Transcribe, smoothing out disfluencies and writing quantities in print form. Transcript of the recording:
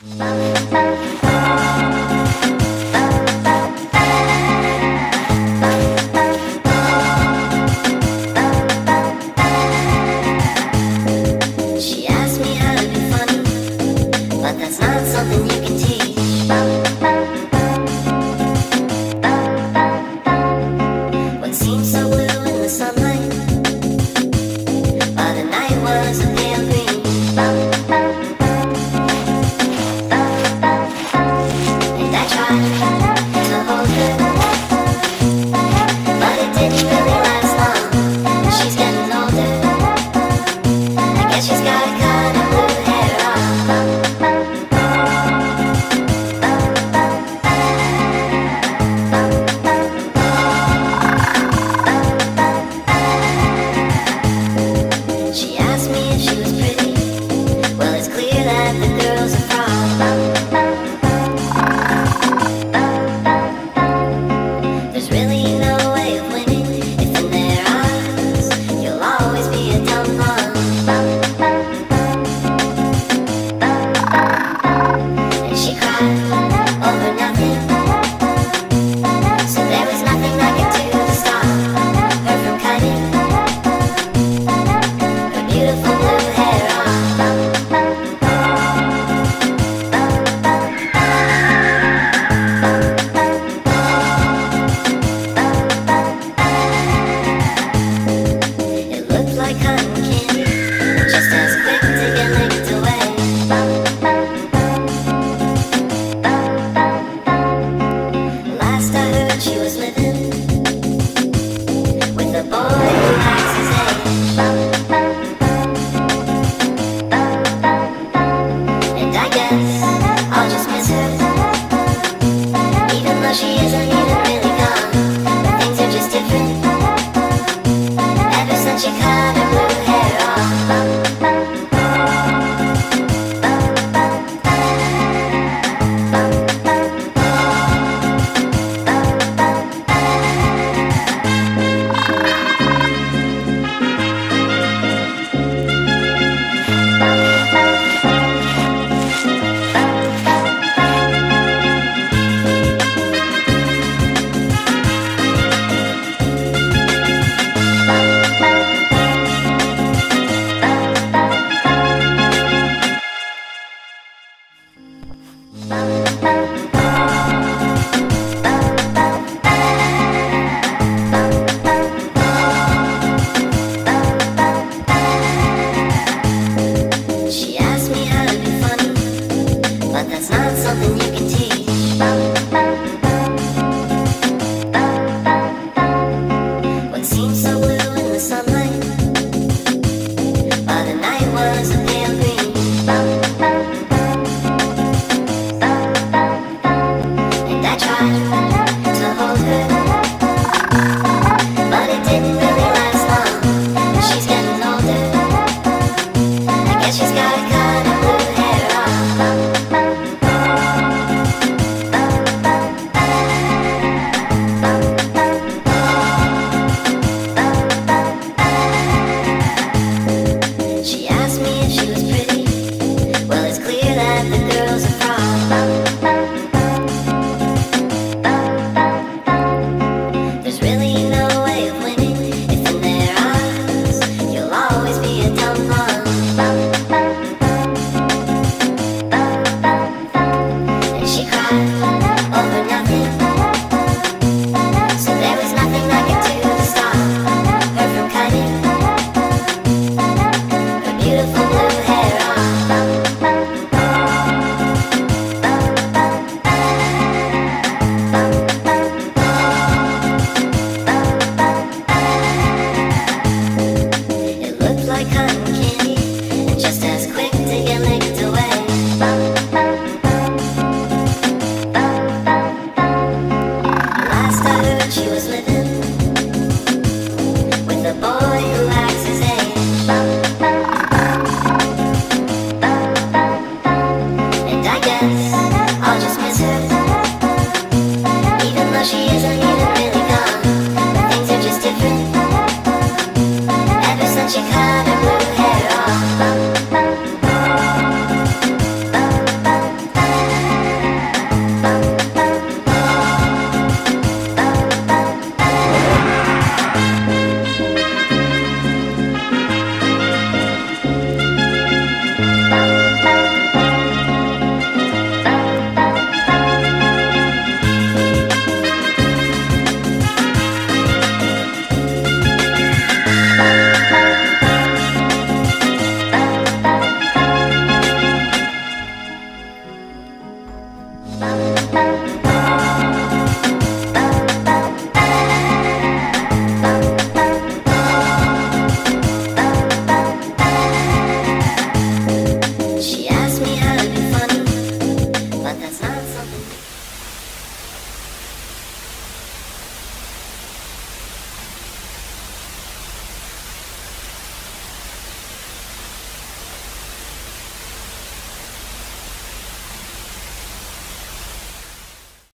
She asked me how to be funny, but that's not something you can teach. What seemed so blue in the sunlight, but the night was a pale green. And I tried to hold her, but it didn't really last long. She's getting older, I guess she's got a kind of blue hair on. She asked me if she was pretty. Well, it's clear that the girl's a fraud. There's really no way of winning if in their eyes you'll always be a dumb blonde. And she cried over nothing, so there was nothing I could do to stop her from cutting her beautiful blue hair off. It looked like cotton candy, just as quick to get licked away. Last I heard, she was living with a boy who acts his age. And I guess I'll just miss her, even though she isn't even really gone. Things are just different ever since she cut her blue